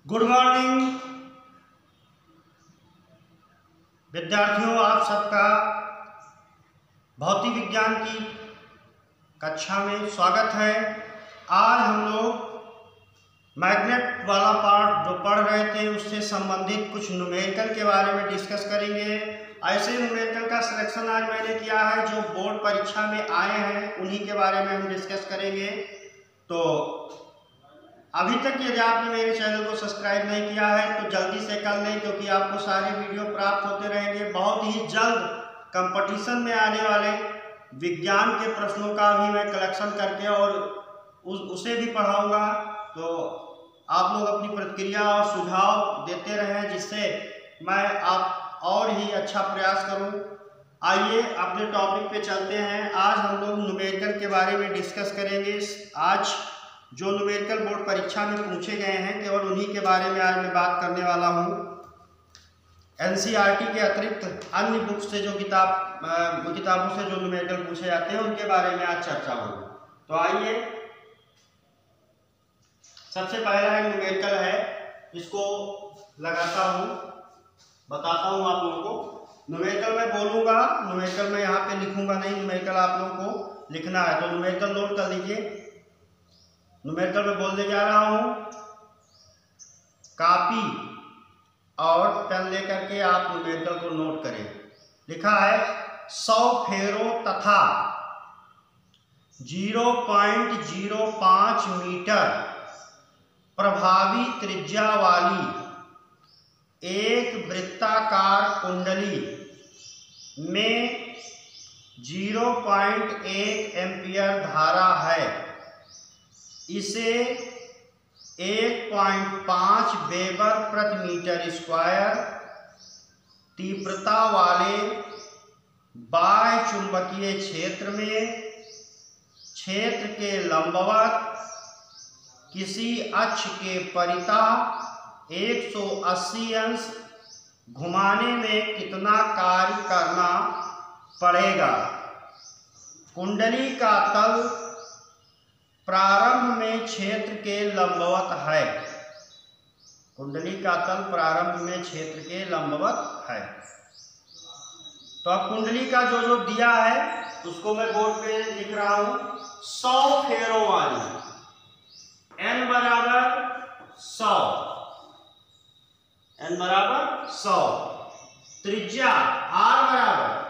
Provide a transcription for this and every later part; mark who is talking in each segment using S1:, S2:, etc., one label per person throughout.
S1: Good morning विद्यार्थियों, आप सबका भौतिक विज्ञान की कक्षा में स्वागत है। आज हम लोग मैग्नेट वाला पार्ट जो पढ़ रहे थे उससे संबंधित कुछ न्यूमेरिकल के बारे में डिस्कस करेंगे। ऐसे न्यूमेरिकल का सिलेक्शन आज मैंने किया है जो बोर्ड परीक्षा में आए हैं, उन्हीं के बारे में हम डिस्कस करेंगे। तो अभी तक यदि आपने मेरे चैनल को सब्सक्राइब नहीं किया है तो जल्दी से कर लें, क्योंकि आपको सारे वीडियो प्राप्त होते रहेंगे। बहुत ही जल्द कंपटीशन में आने वाले विज्ञान के प्रश्नों का भी मैं कलेक्शन करके और उसे भी पढ़ाऊंगा। तो आप लोग अपनी प्रतिक्रिया और सुझाव देते रहें, जिससे मैं आप और ही अच्छा प्रयास करूं। आइए अपने टॉपिक पे चलते हैं। आज हम लोग न्यूमेरिकल के बारे में डिस्कस करेंगे। आज जो न्यूमेरिकल बोर्ड परीक्षा में पूछे गए हैं केवल उन्हीं के बारे में आज मैं बात करने वाला हूँ। एनसीईआरटी के अतिरिक्त अन्य बुक से जो किताबों से जो न्यूमेरिकल पूछे जाते हैं उनके बारे में आज चर्चा होगी। तो आइए, सबसे पहला है न्यूमेरिकल है, इसको लगाता हूँ, बताता हूँ आप लोगों को। न्यूमेरिकल मैं बोलूँगा, न्यूमेरिकल मैं यहाँ पे लिखूँगा नहीं, न्यूमेरिकल आप लोगों को लिखना है। तो न्यूमेरिकल नोट कर लीजिए। न्यूमेरिकल में बोलने जा रहा हूँ, कॉपी और पेन लेकर के आप न्यूमेरिकल को नोट करें। लिखा है 100 फेरो तथा 0.05 मीटर प्रभावी त्रिज्या वाली एक वृत्ताकार कुंडली में 0.1 एम्पियर धारा है। इसे 1.5 वेबर प्रति मीटर स्क्वायर तीव्रता वाले बाह्य चुंबकीय क्षेत्र में क्षेत्र के लंबवत किसी अक्ष के परितः 180 अंश घुमाने में कितना कार्य करना पड़ेगा। कुंडली का तल प्रारंभ में क्षेत्र के लंबवत है। कुंडली का तल प्रारंभ में क्षेत्र के लंबवत है। तो अब कुंडली का जो जो दिया है उसको मैं बोर्ड पे लिख रहा हूं। 100 फेरों वाली, n बराबर 100, n बराबर 100, त्रिज्या r बराबर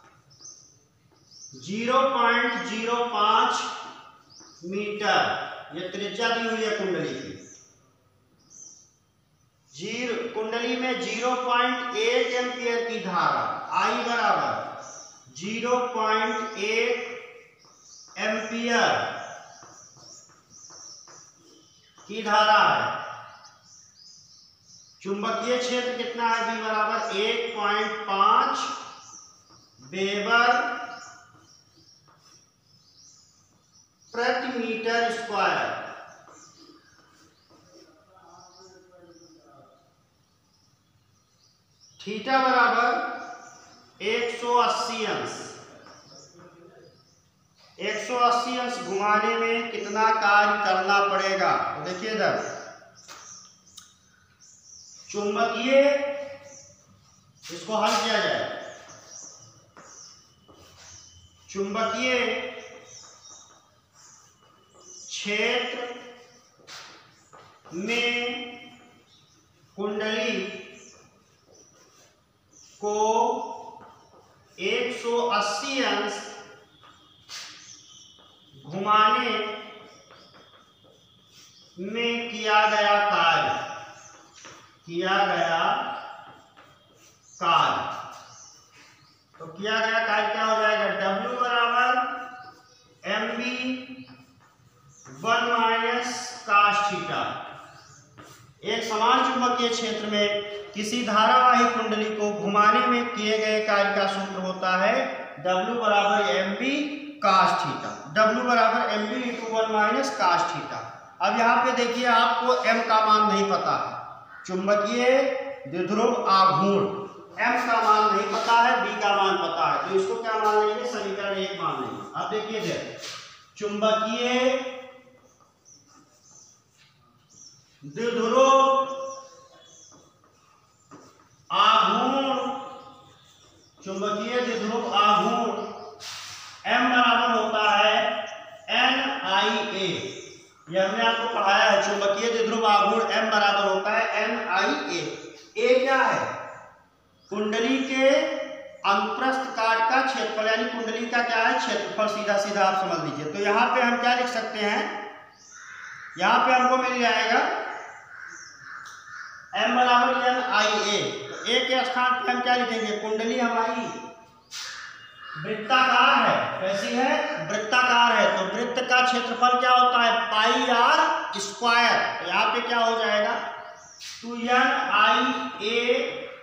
S1: 0.05 मीटर, ये त्रिज्या दी हुई है कुंडली की। कुंडली में 0.1 एम्पियर की धारा, I बराबर 0.1 एम्पियर की धारा है। चुंबकीय क्षेत्र कितना है? B बराबर 1.5 वेबर प्रति मीटर स्क्वायर। थीटा बराबर 180 अंश। 180 अंश घुमाने में कितना कार्य करना पड़ेगा? तो देखिए इधर चुंबकीय, इसको हल किया जाए। चुंबकीय क्षेत्र में कुंडली को 180 अंश घुमाने में किया गया कार्य, तो किया गया कार्य क्या हो जाएगा? W बराबर mb 1 माइनस काश थीटा। एक समान चुंबकीय क्षेत्र में किसी धारावाही कुंडली को घुमाने में किए गए कार्य का सूत्र होता है W बराबर mb काश थीटा। W बराबर mb into 1 minus cos theta. अब यहाँ पे देखिए, आपको m का मान नहीं पता है, चुंबकीय द्विध्रुव आघूर्ण, m का मान नहीं पता है, b का मान पता है, तो इसको क्या मान लेंगे? समीकरण 1 मान लेंगे। अब देखिए चुंबकीय द्विध्रुव ये हमने आपको पढ़ाया है, चुंबकीय द्विध्रुव आघूर्ण M बराबर होता है NIA। ए क्या है? कुंडली के अनुप्रस्थ काट का क्षेत्रफल, यानी कुंडली का क्या है? क्षेत्रफल। सीधा सीधा आप समझ लीजिए। तो यहाँ पे हम क्या लिख सकते हैं? यहाँ पे हमको मिल जाएगा M बराबर NIA। तो A के स्थान पे हम क्या लिखेंगे? कुंडली हमारी वृत्ताकार है। कैसी है? वृत्ताकार है। तो वृत्त का क्षेत्रफल क्या होता है? Pi R square. तो यहाँ पे क्या हो जाएगा? 2NIA।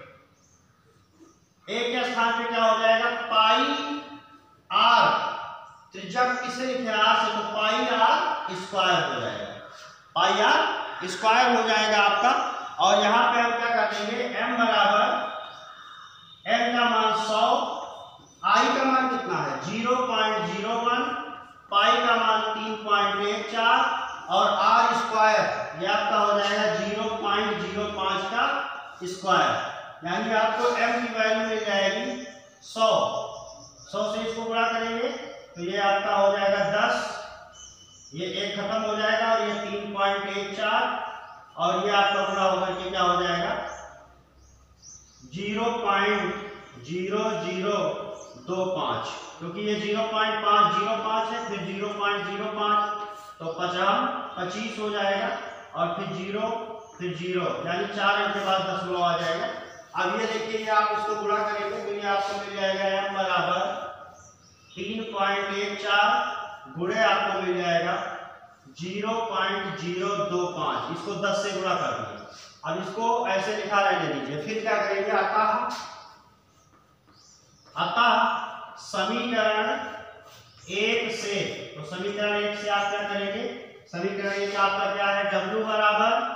S1: ए के स्थान पे क्या हो जाएगा? Pi R. त्रिज्या किससे लिखे? आर से। तो पाई आर स्क्वायर हो जाएगा। पाई आर स्क्वायर हो जाएगा आपका। और यहाँ पे हम क्या कर देंगे? M बराबर M का मान 100, I का मान कितना है? 0.01, पाई का मान 3.14 और R स्क्वायर ये आपका हो जाएगा 0.05 का स्क्वायर। यानी आपको M की वैल्यू मिल जाएगी 100। 100 से इसको गुणा करेंगे तो ये आपका हो जाएगा 10, ये 1 खत्म हो जाएगा और ये 3.14 और ये आपका गुणा होकर के क्या हो जाएगा? 0.0025, क्योंकि ये 0.505 है, फिर 0.05 तो 25 हो जाएगा और फिर 0 फिर 0, यानी 4 अंक के बाद 10 आ जाएगा। अब ये देखिए, ये आप इसको गुणा करेंगे तो ये आपको मिल जाएगा M बराबर 3.14 गुणे आपको मिल जाएगा 0.025। इसको 10 से गुणा कर दिए। अब इसको ऐसे लिखा रहने दीजिए। फिर क्या करेंगे? अतः समीकरण 1 से, तो समीकरण 1 से आप क्या करेंगे? समीकरण 1 आपका क्या है? W बराबर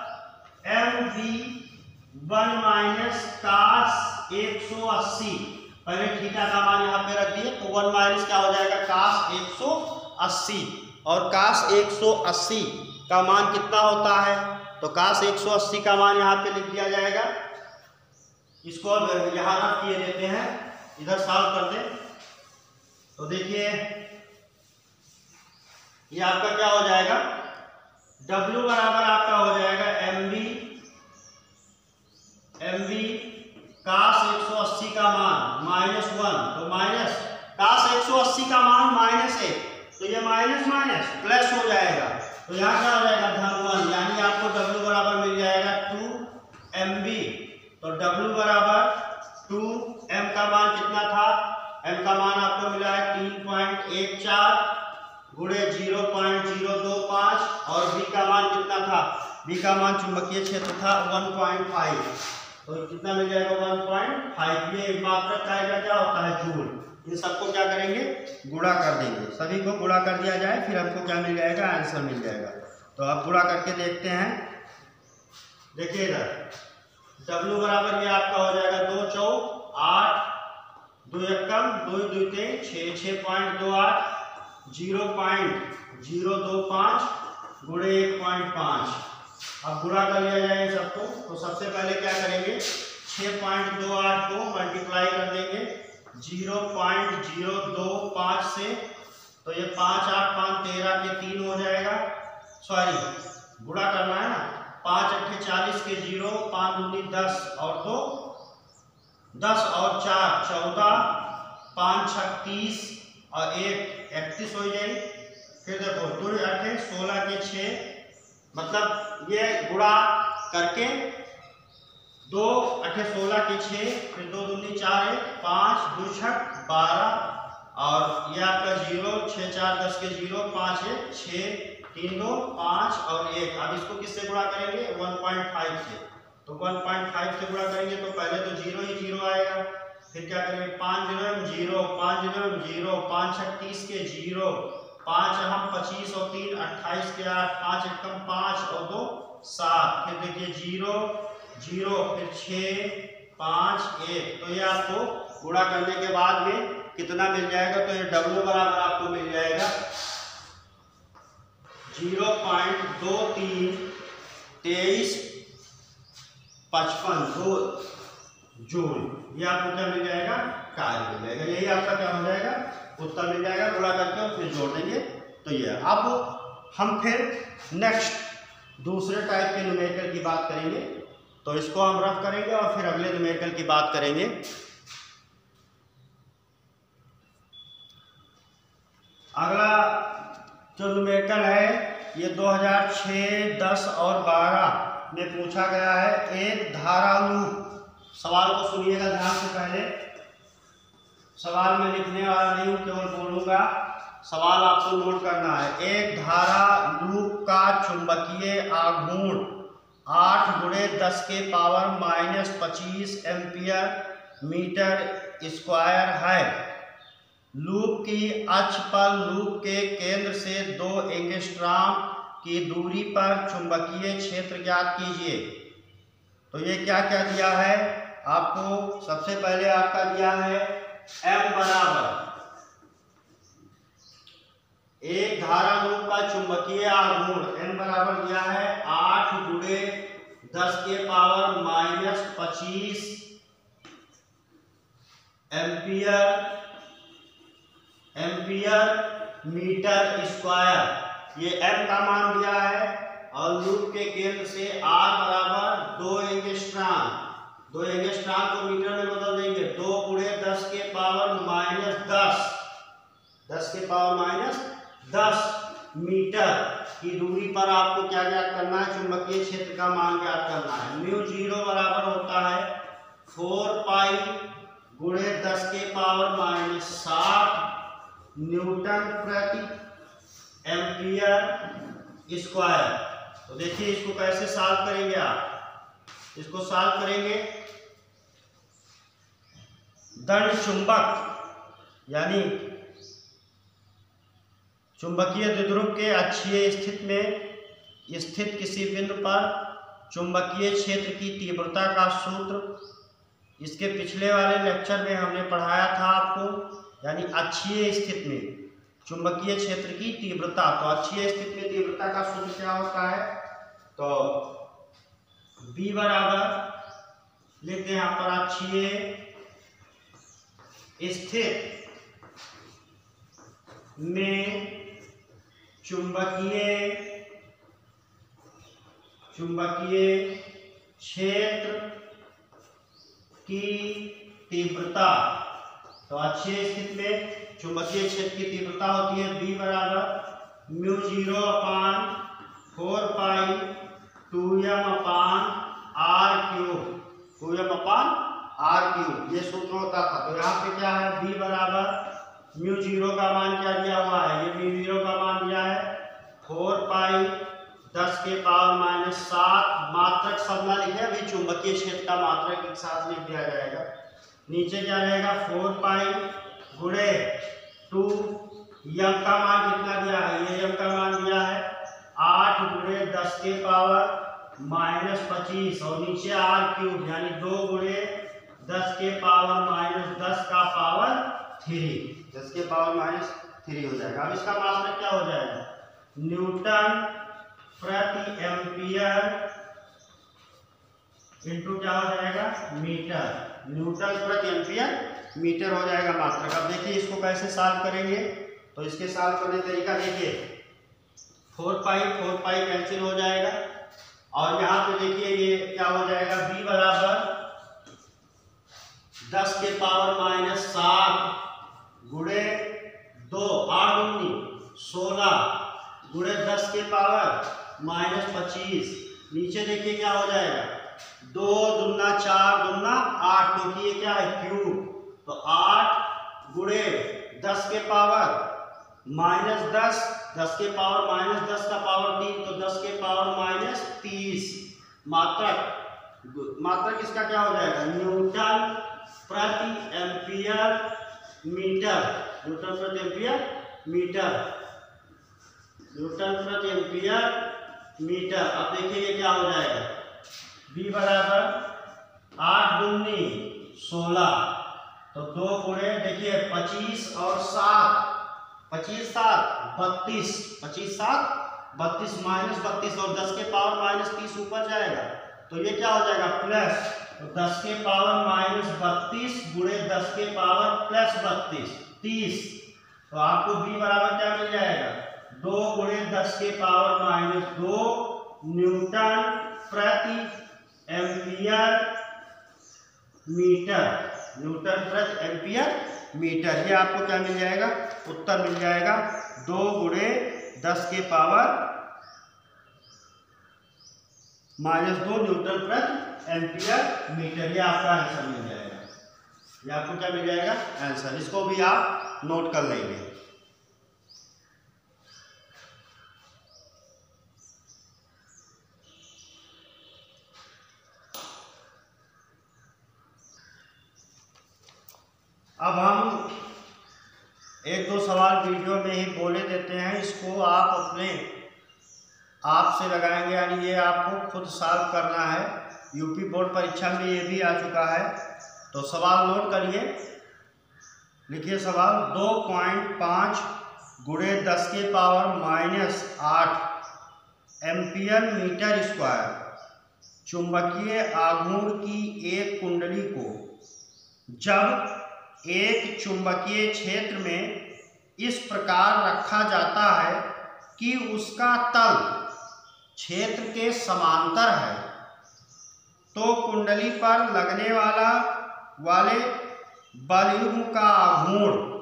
S1: MV1 माइनस cos 180। पहले थीटा का मान यहाँ पे रख दिए तो 1 माइनस क्या हो जाएगा? cos 180। और cos 180 का मान कितना होता है? तो cos 180 का मान यहाँ पे लिख दिया जाएगा। इसको यहाँ रख दिए देते हैं, इधर सॉल्व कर दे। तो देखिए ये आपका क्या हो जाएगा? W बराबर आपका हो जाएगा MV cos 180 का मान -1। तो माइनस cos 180 का मान -1, तो ये माइनस माइनस प्लस हो जाएगा। तो यहाँ क्या हो जाएगा? धन 1, यानी आपको W बराबर मिल जाएगा 2MV। तो W बराबर 2, M का मान कितना था? M का मान आपको मिला है 3.14 गुणे 0.025 और V का मान कितना था? V का मान चुंबकीय क्षेत्र था 1.5, तो कितना मिल जाएगा? 1.5। ये मात्रक का क्या होता है? जूल। इन सबको क्या करेंगे? गुणा कर देंगे। सभी को गुणा कर दिया जाए, फिर हमको क्या मिल जाएगा? आंसर मिल जाएगा। तो अब गुणा करके देखते हैं। देखिए इधर W बराबर ये आपका हो जाएगा 2 चौक 8, 2 एकम 2 दूते 6, 6.28 0.025 गुणे 1.5। अब गुणा कर लिया जाए सबको। तो सबसे पहले क्या करेंगे? 6.28 को मल्टीप्लाई कर देंगे 0.025 से, तो ये 5 8 5 13 के 3 हो जाएगा। सॉरी, गुणा करना है ना। 5 8 40 के 0, 5 दूनी 10 और 2 10 और 4 14, 5 6 30 और 1 31 हो जाएगी। फिर देखो 2 8 16 के 6, मतलब ये गुणा करके 2 8 16 के 6, फिर 2 दूनी 4 5 2 6 12 और ये आपका 0 6 4 10 के 0 5 1 6 3 2 5 और 1। अब इसको किससे गुणा करेंगे? 1.5 से। तो 1.5 से गुणा करेंगे तो पहले तो 0 ही 0 आएगा। फिर क्या करेंगे? 5 0 0 5 0 0 5 6 30 के 0, 5 हम 25 और 3 28 के 8, 5 एकम 5 और 2 7। फिर देखिए 0 0 फिर 6 5 1। तो ये आपको गुणा करने के बाद में कितना मिल जाएगा? तो ये W बराबर आपको मिल जाएगा 0.2355 जूल। ये आपको क्या मिल जाएगा? कार्य मिल जाएगा। यही आपका क्या हो जाएगा? उत्तर मिल जाएगा। गुणा करके और फिर जोड़ देंगे। तो ये अब हम फिर नेक्स्ट दूसरे टाइप के न्यूमेरिकल की बात करेंगे, तो इसको हम रफ करेंगे और फिर अगले न्यूमेरिकल की बात करेंगे। अगला जो न्यूमेरिकल है ये 2006, 10 और 12 में पूछा गया है। एक धारा लूप, सवाल को सुनिएगा ध्यान से। पहले सवाल में लिखने वाला नहीं हूँ, केवल बोलूँगा, सवाल आपको नोट करना है। एक धारा लूप का चुंबकीय आघूर्ण 8 × 10⁻⁻25 एम्पियर मीटर स्क्वायर है। लूप की अक्ष पर लूप के केंद्र से 2 एंगस्ट्रॉम की दूरी पर चुंबकीय क्षेत्र ज्ञात कीजिए। तो ये क्या क्या दिया है आपको? सबसे पहले आपका दिया है M बराबर, एक धारा लूप का चुंबकीय आघूर्ण M बराबर दिया है 8 × 10⁻⁻25 एम्पियर मीटर स्क्वायर। ये M का मान दिया है और लूप के केंद्र से R बराबर 2 एंगस्ट्रॉम। 2 एंगस्ट्रॉम को मीटर में बदल देंगे, 2 × 10⁻−10 मीटर की दूरी पर आपको क्या ज्ञात करना है? चुंबकीय क्षेत्र का मान ज्ञात करना है। μ0 बराबर होता है 4 पाई × 10⁻⁻60 न्यूटन प्रति एम्पियर स्क्वायर। तो देखिए इसको कैसे सॉल्व करेंगे आप? इसको सॉल्व करेंगे, दंड चुंबक यानी चुंबकीय द्विध्रुव के अक्षीय स्थिति में स्थित किसी बिंदु पर चुंबकीय क्षेत्र की तीव्रता का सूत्र इसके पिछले वाले लेक्चर में हमने पढ़ाया था आपको। यानी अक्षीय स्थिति में चुंबकीय क्षेत्र की तीव्रता, तो अक्षीय स्थिति में तीव्रता का सूत्र क्या होता है? तो B बराबर लिखते हैं यहाँ पर, अक्षीय स्थिति में चुंबकीय क्षेत्र की तीव्रता। तो अक्षीय स्थिति में चुंबकीय क्षेत्र की तीव्रता होती है B बराबर μ0/4 पाई 2m/r³। ये सूत्र होता था। तो यहाँ पे क्या है? B बराबर μ0 का मान क्या दिया हुआ है? ये μ0 का मान दिया है 4 पाई 10⁻⁻7। मात्रक शब्द ना लिखे, अभी चुंबकीय क्षेत्र का मात्रक एक साथ लिख दिया जाएगा। नीचे क्या रहेगा? 4 पाई × 2, यम का मान कितना दिया है? ये यम का मान दिया है 8 × 10⁻⁻25 और नीचे r³ यानी 2 × 10⁻⁻10 का पावर 3, 10⁻³ हो जाएगा। अब इसका मात्रक क्या हो जाएगा? न्यूटन प्रति एम्पियर इंटू क्या हो जाएगा? मीटर। न्यूटन प्रति एम्पियर मीटर हो जाएगा मात्रक। अब देखिए इसको कैसे सॉल्व करेंगे। तो इसके सॉल्व करने का तरीका देखिए, 4 पाई कैंसिल हो जाएगा और यहाँ पे देखिए ये क्या हो जाएगा? B बराबर 10⁻⁷ × 2 8 16 × 10⁻⁻25। नीचे देखिए क्या हो जाएगा? 2 दूना 4 दूना 8, क्योंकि ये क्या है? क्यूब। तो 8 × 10⁻⁻10 10⁻⁻10 का पावर 3, तो 10⁻⁻30 मात्रक इसका क्या हो जाएगा? न्यूटन प्रति एम्पियर मीटर। न्यूटन प्रति एम्पियर मीटर। अब देखिए ये क्या हो जाएगा? B बराबर 8 दूनी 16, तो 2 × देखिए 25 और 7, 25 7 32, 25 7 32 -32 और 10⁻⁻30 ऊपर जाएगा, तो ये क्या हो जाएगा? प्लस। तो 10⁻⁻32 × 10⁻+32 30। तो आपको B बराबर क्या मिल जाएगा? 2 गुणे 10 के पावर माइनस 2 न्यूटन प्रति एम्पियर मीटर, न्यूटन प्रति एम्पियर मीटर। ये आपको क्या मिल जाएगा, उत्तर मिल जाएगा 2 गुणे 10 के पावर माइनस 2 न्यूटन प्रति एम्पियर मीटर। ये आपका आंसर मिल जाएगा। ये आपको क्या मिल जाएगा, आंसर। इसको भी आप नोट कर लेंगे। अब हम एक दो सवाल वीडियो में ही बोले देते हैं, इसको आप अपने आप से लगाएंगे, यानी ये आपको खुद सॉल्व करना है। यूपी बोर्ड परीक्षा में ये भी आ चुका है। तो सवाल नोट करिए, लिखिए सवाल। 2.5 गुणे 10 के power minus 8 ampere metre square चुंबकीय आघूर्ण की एक कुंडली को जब एक चुंबकीय क्षेत्र में इस प्रकार रखा जाता है कि उसका तल क्षेत्र के समांतर है, तो कुंडली पर लगने वाले बलयुग्म का आघूर्ण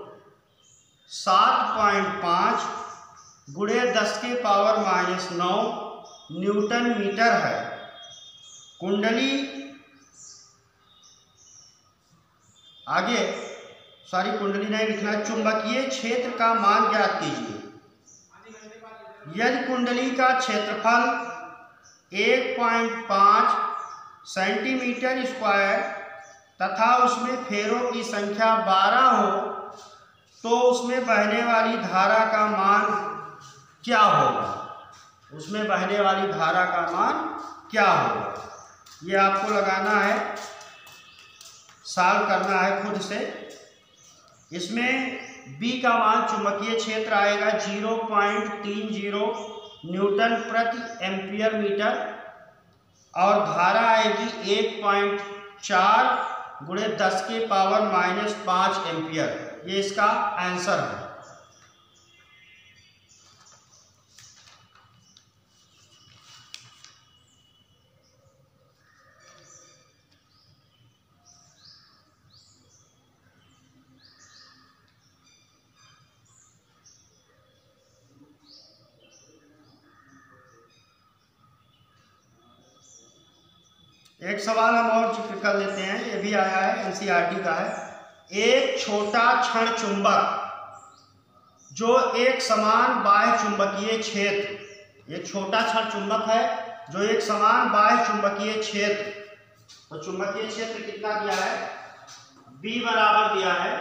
S1: 7.5 गुणे 10 के पावर माइनस 9 न्यूटन मीटर है। कुंडली कुंडली नहीं लिखना, चुंबकीय क्षेत्र का मान ज्ञात कीजिए। यदि कुंडली का क्षेत्रफल 1.5 सेंटीमीटर स्क्वायर तथा उसमें फेरों की संख्या 12 हो, तो उसमें बहने वाली धारा का मान क्या होगा? उसमें बहने वाली धारा का मान क्या होगा? ये आपको लगाना है, सॉल्व करना है खुद से। इसमें B का मान चुंबकीय क्षेत्र आएगा 0.30 न्यूटन प्रति एम्पियर मीटर और धारा आएगी 1.4 गुणे 10 के पावर माइनस 5 एम्पियर। ये इसका आंसर है। एक सवाल हम और जिक्र कर लेते हैं, ये भी आया है, एनसीईआरटी का है। एक छोटा क्षण चुंबक जो एक समान बाह्य चुंबकीय क्षेत्र, एक छोटा क्षण चुंबक है जो एक समान बाह्य चुंबकीय क्षेत्र, तो चुंबकीय क्षेत्र कितना दिया है, B बराबर दिया है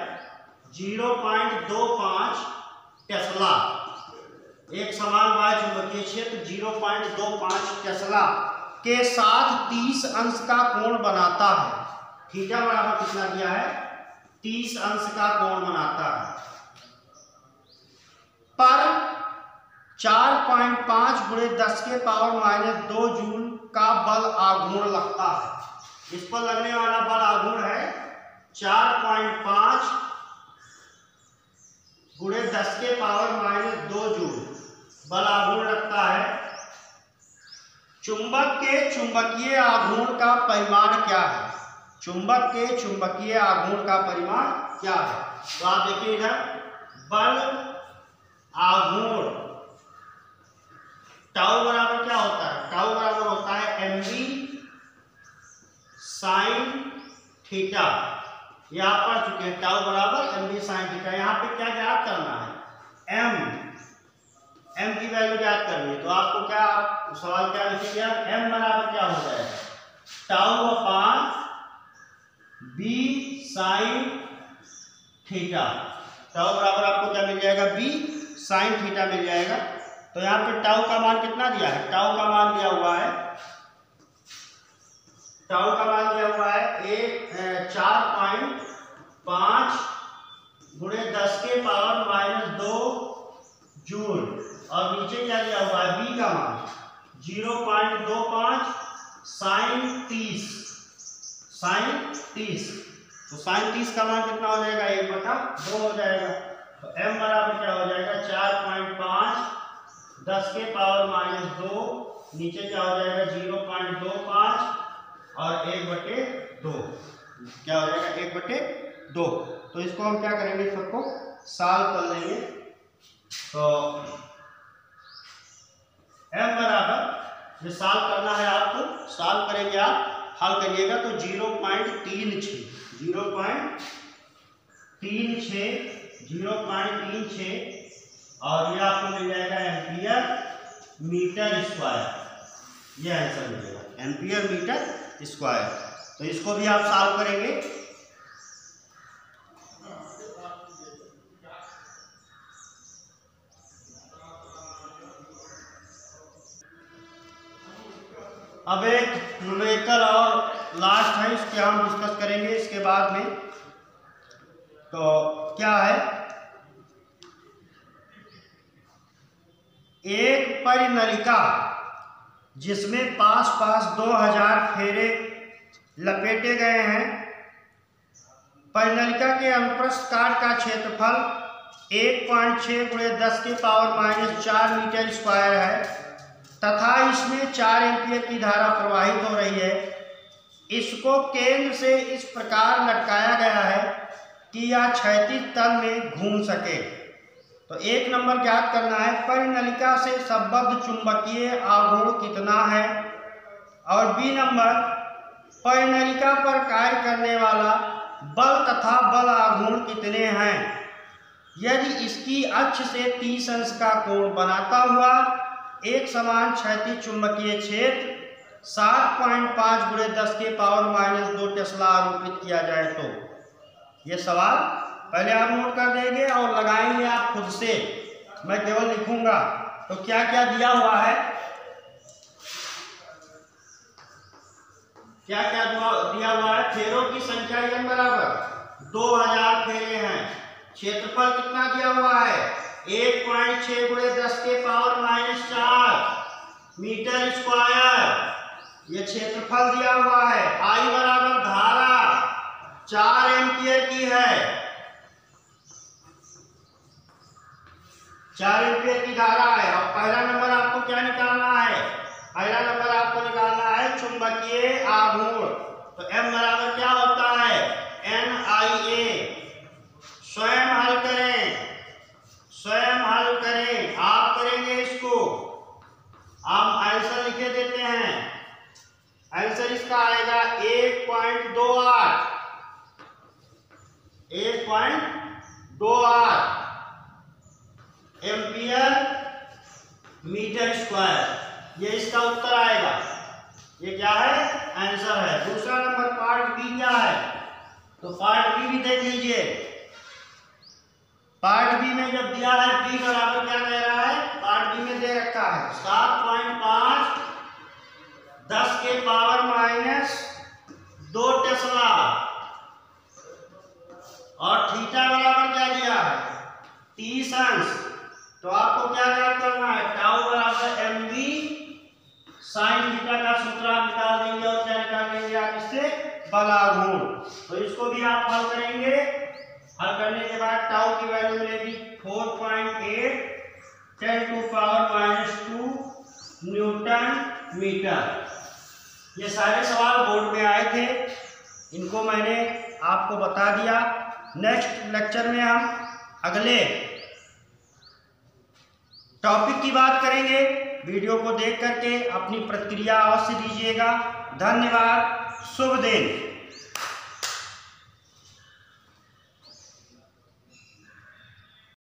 S1: 0.25 टेस्ला। एक समान बाह्य चुंबकीय क्षेत्र 0.25 टेस्ला के साथ 30 अंश का कोण बनाता है। थीटा बराबर कितना दिया है, 30 अंश का कोण बनाता है। पर 4.5 गुणे 10 के पावर माइनस 2 जूल का बल आघूर्ण लगता है। इस पर लगने वाला बल आघूर्ण है 4.5 गुणे 10 के पावर माइनस 2 जूल बल आघूर्ण लगता है। चुंबक के चुंबकीय आघूर्ण का परिमाण क्या है? चुंबक के चुंबकीय आघूर्ण का परिमाण क्या है? तो आप देखिए इधर बल आघूर्ण टाउ बराबर क्या होता है, टाउ बराबर होता है mv साइन थीटा। ये आप पढ़ चुके हैं, टाउ बराबर mv साइन थीटा। यहाँ पे क्या ज्ञात करना है, m की वैल्यू ज्ञात करनी है। तो आपको क्या, सवाल क्या लिखिए, m बराबर क्या हो जाएगा, टाउ अपान b साइन थीटा। टाउ बराबर आपको क्या मिल जाएगा, b साइन थीटा मिल जाएगा। तो यहाँ पे टाउ का मान कितना दिया है, टाउ का मान दिया हुआ है, टाउ का मान दिया हुआ है 4.5 गुणे 10 के पावर माइनस 2 जूल और नीचे क्या दिया हुआ है, b का मान 0.25 साइन 30, साइन 30। तो साइन 30 का मान कितना हो जाएगा, 1/2 हो जाएगा। तो m बराबर क्या हो जाएगा, 4.5 10 के पावर माइनस 2, नीचे क्या हो जाएगा 0.25 और 1/2, क्या हो जाएगा 1/2। तो इसको हम क्या करेंगे, सबको सॉल्व कर लेंगे। तो m बराबर, जो सॉल्व करना है आपको, सॉल्व करेंगे आप, हल करिएगा तो 0.36 और ये आपको मिल जाएगा एम्पियर मीटर स्क्वायर। ये आंसर मिलेगा एम्पियर मीटर स्क्वायर। तो इसको भी आप सॉल्व करेंगे। अब एक न्यूमेरिकल और लास्ट है, इसके हम डिस्कस करेंगे इसके बाद में। तो क्या है, एक परिनलिका जिसमें पास 2000 फेरे लपेटे गए हैं। परिनलिका के अनुप्रस्थ काट का क्षेत्रफल 1.6 × 10 के पावर माइनस 4 मीटर स्क्वायर है तथा इसमें 4 एम्पीयर की धारा प्रवाहित हो रही है। इसको केंद्र से इस प्रकार लटकाया गया है कि यह क्षैतिज तल में घूम सके। तो 1 नंबर ज्ञात करना है, परिनलिका से संबद्ध चुंबकीय आघूर्ण कितना है, और बी नंबर, परिनलिका पर कार्य करने वाला बल तथा बल आघूर्ण कितने हैं यदि इसकी अक्ष से 30 अंश का कोण बनाता हुआ एक समान क्षैतिज चुंबकीय क्षेत्र 7.5 × 10 के पावर माइनस 2 टेस्ला आरोपित किया जाए। तो ये सवाल पहले आप नोट कर देंगे और लगाएंगे आप खुद से, मैं केवल लिखूंगा। तो क्या क्या दिया हुआ है, क्या क्या दिया हुआ है। फेरों की संख्या n बराबर 2000 फेरे हैं। क्षेत्रफल कितना दिया हुआ है, 1.6 × 10 के पावर माइनस 4 मीटर स्क्वायर, ये क्षेत्रफल दिया हुआ है। I बराबर धारा 4 एम्पियर की है, 4 एम्पियर की धारा है। अब पहला नंबर आपको क्या निकालना है, पहला नंबर आपको निकालना है चुंबकीय आघूर्ण। तो m बराबर क्या होता है, NIA। स्वयं हल करें, स्वयं हल करें, आप करेंगे इसको। हम आंसर लिखे देते हैं, आंसर इसका आएगा 1.28 एम्पियर मीटर स्क्वायर, ये इसका उत्तर आएगा। ये क्या है, आंसर है। दूसरा नंबर पार्ट बी क्या है, तो पार्ट बी भी देख लीजिए। पार्ट बी में जब दिया है बी बराबर क्या कह रहा है, पार्ट बी में दे रखा है 7.5 10 के पावर माइनस 2 टेस्ला और थीटा बराबर क्या दिया है 30 अंश। तो आपको क्या याद करना है, टाउ बराबर mv साइन थीटा का सूत्र आप निकाल देंगे और क्या निकालेंगे आप इससे, बल आघूर्ण। तो इसको भी आप हल करेंगे। हल करने के बाद टाउ की वैल्यू मिलेगी 4.8 10⁻⁻² न्यूटन मीटर। ये सारे सवाल बोर्ड में आए थे, इनको मैंने आपको बता दिया। नेक्स्ट लेक्चर में हम अगले टॉपिक की बात करेंगे। वीडियो को देख करके अपनी प्रतिक्रिया अवश्य दीजिएगा। धन्यवाद, शुभ दिन।